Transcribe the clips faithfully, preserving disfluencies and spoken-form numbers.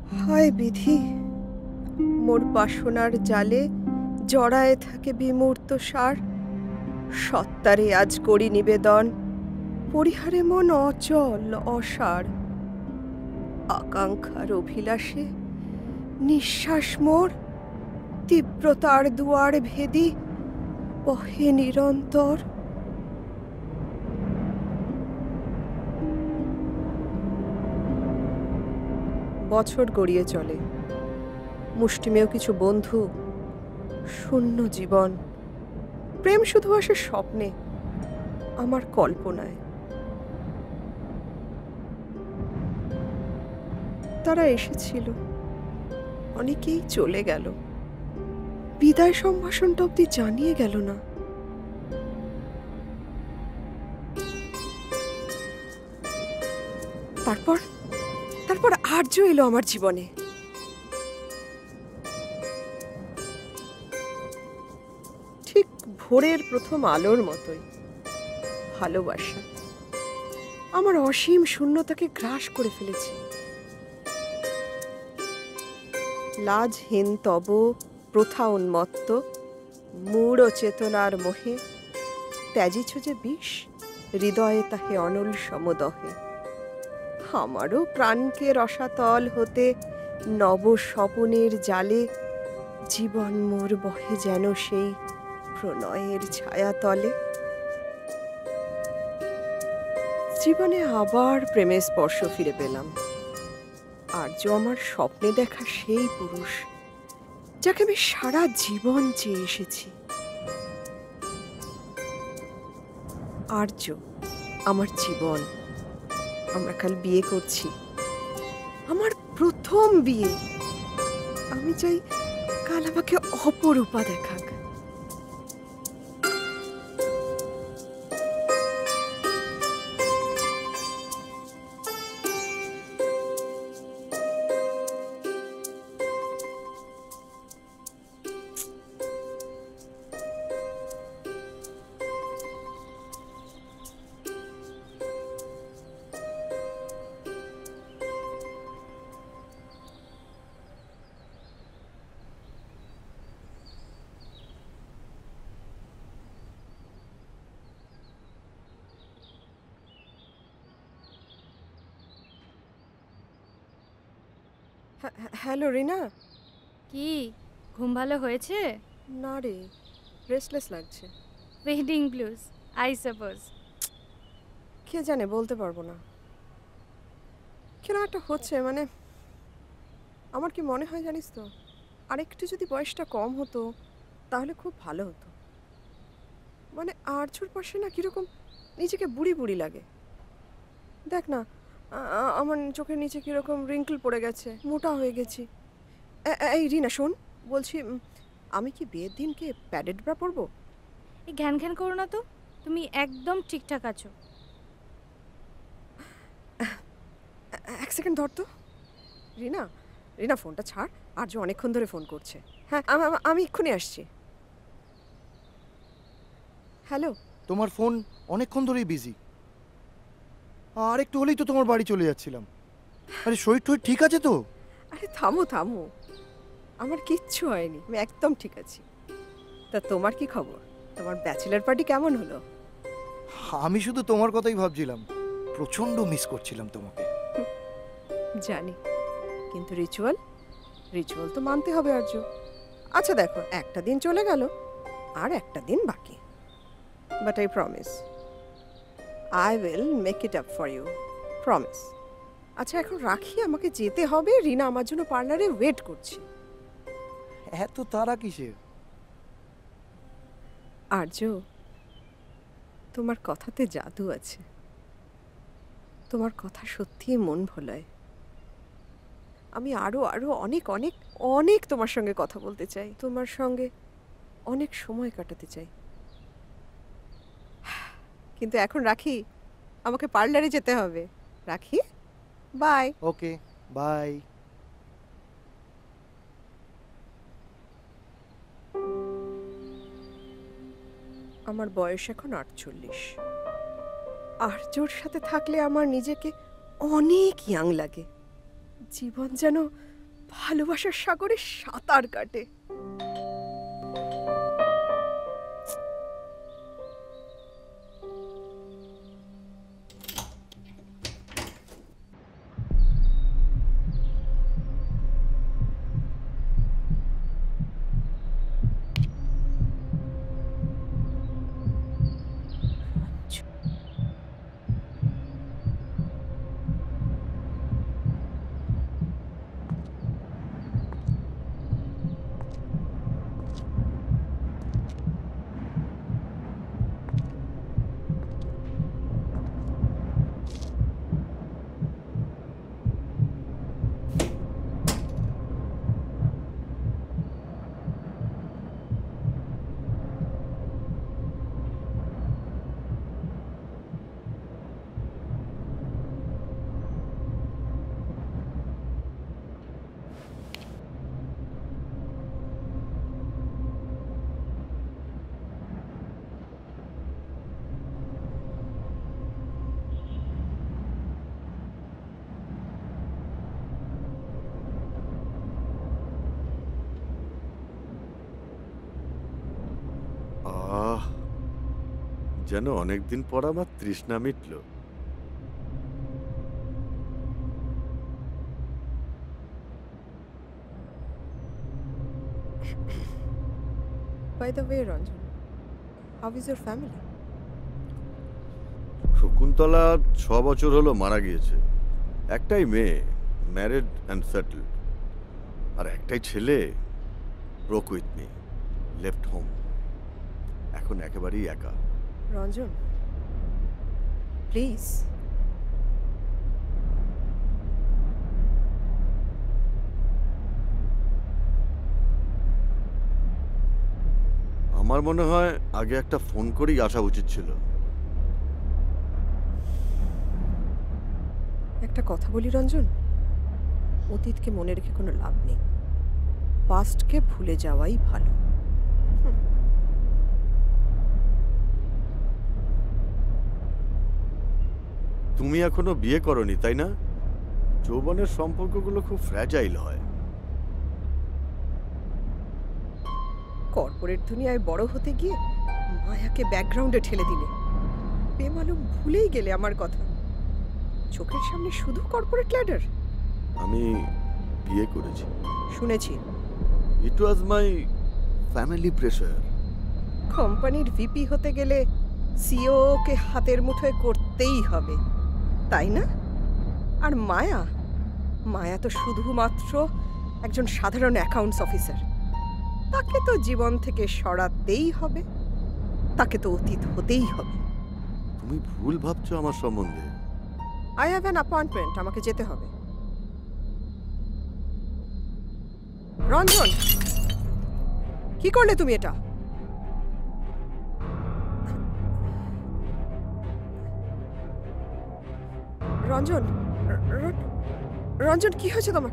হায় বিধি, মোর বাসনার জালে জড়ায়ে থাকে বিমূর্ত সার। সত্তারে আজ করি নিবেদন, পরিহারে মন অচল অসার। আকাঙ্ক্ষার অভিলাষে নিঃশ্বাস মোর তীব্রতার দুয়ার ভেদি বহে নিরন্তর। বছর গড়িয়ে চলে, মুষ্টিমেয় কিছু বন্ধু, শূন্য জীবন। প্রেম শুধু আসে স্বপ্নে, আমার কল্পনায়। তারা এসেছিল, অনেকেই চলে গেল, বিদায় সম্ভাষণটা অব্দি জানিয়ে গেল না। তারপর তারপর আর্য এলো আমার জীবনে। ঠিক ভোরের প্রথম আলোর মতোই ভালোবাসা আমার অসীম শূন্যতাকে গ্রাস করে ফেলেছে। লাজহীন তব প্রথা উন্মত্ত মূঢ় চেতনার মোহে ত্যাজিছ যে বিষ, হৃদয়ে তাহে অনল সমদহে। আমারও প্রাণকে রসাতল হতে নব স্বপনের জালে জীবন মোর বহে যেন সেই প্রণয়ের ছায়াতলে। জীবনে আবার প্রেমের স্পর্শ ফিরে পেলাম। আর্য আমার স্বপ্নে দেখা সেই পুরুষ যাকে আমি সারা জীবন চেয়ে এসেছি। আর্য আমার জীবন। আমরা কাল বিয়ে করছি, আমার প্রথম বিয়ে। আমি চাই কাল আমাকে অপরূপা দেখাক। হ্যালো রিনা। কি ঘুম ভালো হয়েছে? না রে, রেস্টলেস লাগছে। Wedding blues I suppose. কে জানে, বলতে পারবো না। কেন একটা হচ্ছে, মানে আমার কি মনে হয় জানিস তো, আরেকটু যদি বয়সটা কম হতো তাহলে খুব ভালো হতো। মানে আর্যর পাশে না কিরকম নিজেকে বুড়ি বুড়ি লাগে। দেখ না, আমার চোখের নিচে কিরকম রিঙ্কল পড়ে গেছে, মোটা হয়ে গেছি। এই রিনা শোন, বলছি আমি কি বিয়ের দিনকে প্যাডেড ব্রা পরবো? এই ঘ্যান ঘ্যান করো না তো, তুমি একদম ঠিকঠাক আছো। এক সেকেন্ড ধর তো। রিনা, রিনা ফোনটা ছাড়, আর্য অনেকক্ষণ ধরে ফোন করছে। হ্যাঁ, আমি এক্ষুনি আসছি। হ্যালো। তোমার ফোন অনেকক্ষণ ধরেই বিজি। আর একটু হলেই তো তোমার বাড়ি চলে যাচ্ছিলাম। আরে শরীর টরীর ঠিক আছে তো? আরে থামো থামো, আমার কিচ্ছু হয়নি, আমি একদম ঠিক আছি। তা তোমার কি খবর? তোমার ব্যাচেলার পার্টি কেমন হলো? আমি শুধু তোমার কথাই ভাবছিলাম, প্রচন্ড মিস করছিলাম তোমাকে। জানি, কিন্তু রিচুয়াল রিচুয়াল তো মানতে হবে আর্য। আচ্ছা দেখো, একটা দিন চলে গেল, আর একটা দিন বাকি। But I promise, I will make it up for you, promise. আচ্ছা এখন রাখি, আমাকে যেতে হবে, রিনা আমার জন্য পার্লারে ওয়েট করছে। এত তারা কিসের? আর্য, তোমার কথাতে জাদু আছে। তোমার কথা সত্যিই মন ভোলায়। আমি আরো আরো অনেক অনেক অনেক তোমার সঙ্গে কথা বলতে চাই, তোমার সঙ্গে অনেক সময় কাটাতে চাই। কিন্তু এখন রাখি, আমাকে পার্লারে যেতে হবে। রাখি, বাই। Okay, by. আমার বয়স এখন আটচল্লিশ। আর্যর সাথে থাকলে আমার নিজেকে অনেক ইয়াং লাগে। জীবন যেন ভালোবাসার সাগরে সাঁতার কাটে। আহ, যেন অনেকদিন পর আমার তৃষ্ণা মিটল। By the way, Ranjan, how is your family? Shakuntala ছ বছর হলো মারা গিয়েছে। একটাই মেয়ে, ম্যারিড অ্যান্ড সেটেলড, আর একটাই ছেলে, broke with me, left home. এখন একেবারেই একা। Ranjan, please. আমার মনে হয় আগে একটা ফোন করেই আসা উচিত ছিল। একটা কথা বলি রঞ্জন, অতীতকে মনে রেখে কোনো লাভ নেই, পাস্টকে ভুলে যাওয়াই ভালো। তুমি এখনো বিয়ে করনি, তাই না? যৌবনের সম্পর্কগুলো খুব ফ্র্যাজাইল হয়। কর্পোরেট দুনিয়ায় বড় হতে গিয়ে মায়াকে ব্যাকগ্রাউন্ডে ঠেলে দিলে, বেমালুম ভুলেই গেলে আমার কথা। চোখের সামনে শুধু কর্পোরেট ল্যাডার। আমি বিয়ে করেছি। শুনেছি। It was my family pressure. কোম্পানির ভিপি হতে গেলে সিইও কে হাতের মুঠোয় করতেই হবে, তাই না? আর মায়া, মায়া তো শুধুমাত্র একজন সাধারণ অ্যাকাউন্টস অফিসার। তাকে তো জীবন থেকে সরাতেই হবে, তাকে তো অতীত হতেই হবে। তুমি ভুল ভাবছো আমার সম্বন্ধে। আই হ্যাভ অ্যান অ্যাপয়েন্টমেন্ট, আমাকে যেতে হবে। রঞ্জন, কি করলে তুমি এটা? রঞ্জন, র- রঞ্জন কি হয়েছে তোমার?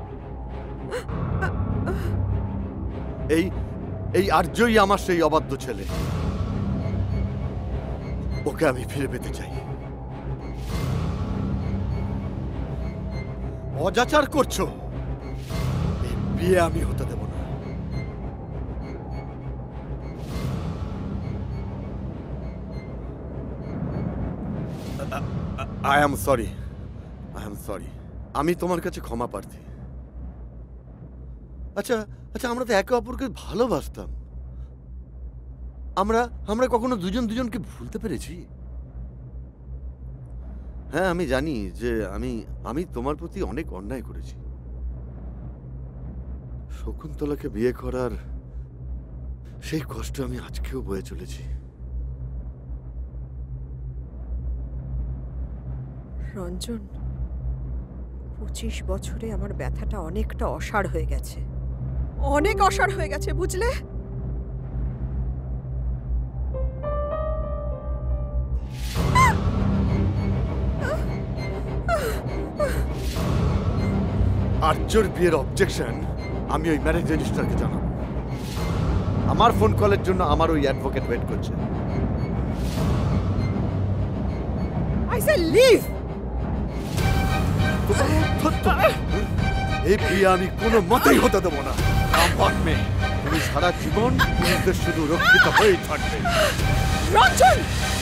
এই এই আর্যই আমার সেই অবাধ্য ছেলে। ওকে আমি ফিরে পেতে চাই। অজাচার করছো, এই বিয়ে আমি হতে দেব না। I am sorry, I am sorry. আমি তোমার কাছে ক্ষমা প্রার্থী। আচ্ছা আচ্ছা, আমরা তো একে অপরকে ভালোবাসতাম। আমরা আমরা কখনো দুজন দুজনকে ভুলতে পেরেছি? হ্যাঁ, আমি জানি যে আমি আমি তোমার প্রতি অনেক অন্যায় করেছি। শকুন্তলাকে বিয়ে করার সেই কষ্ট আমি আজকেও বয়ে চলেছি। রঞ্জন, পঁচিশ বছরে আমার ব্যথাটা অনেকটা অসাড় হয়ে গেছে, অনেক অসাড় হয়ে গেছে, বুঝলে? আর্যর বিয়ের অবজেকশন আমি ওই ম্যারেজ রেজিস্ট্রারকে জানাবো। আমার ফোন কলের জন্য আমার ওই অ্যাডভোকেট ওয়েট করছে। I say leave. এই বিয়ে আমি কোনো মতেই হতে দেবো না। মেয়ে, তুমি সারা জীবন পুরুষদের শুধু রক্ষিত হয়েই থাকবে। রঞ্জন!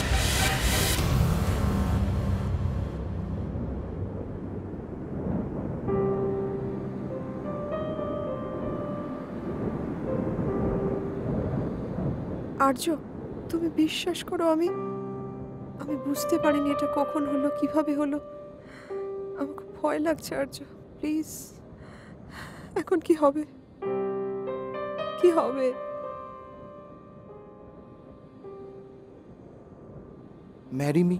আর্য, তুমি বিশ্বাস করো, আমি আমি বুঝতে পারিনি এটা কখন হলো, কিভাবে হলো। আমার খুব ভয় লাগছে আর্য, প্লিজ। এখন কি হবে? কি হবে? Marry me.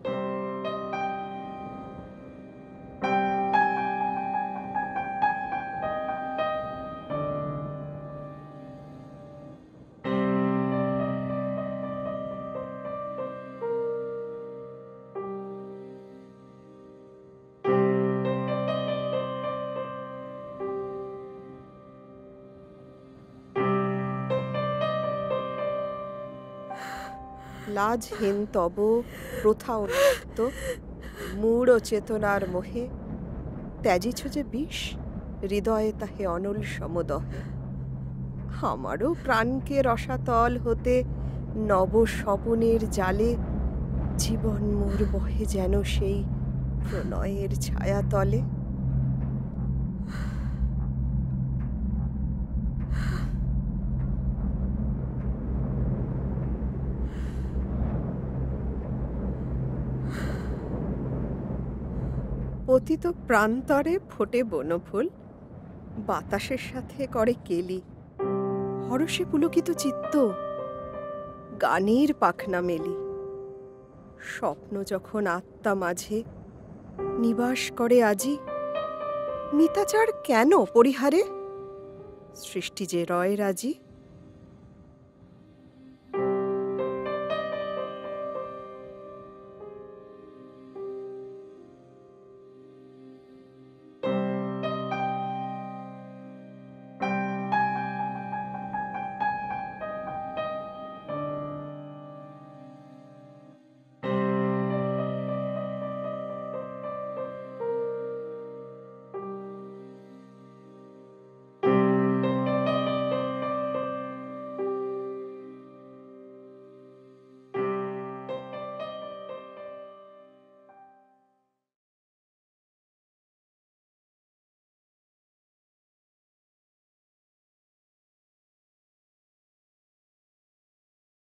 লাজহীন তব প্রথা উন্মুক্ত মূঢ় চেতনার মোহে ত্যাজিছ যে বিষ, হৃদয়ে তাহে অনল সমদহে। আমারও প্রাণকে রসাতল হতে নব স্বপনের জালে জীবন মোর বহে যেন সেই প্রণয়ের ছায়াতলে। পতিত প্রান্তরে ফোটে বনফুল, বাতাসের সাথে করে কেলি। হরষে পুলকিত চিত্ত, গানের পাখনা মেলি। স্বপ্ন যখন আত্মা মাঝে নিবাস করে আজি, মিতাচার কেন পরিহারে? সৃষ্টি যে রয় রাজি।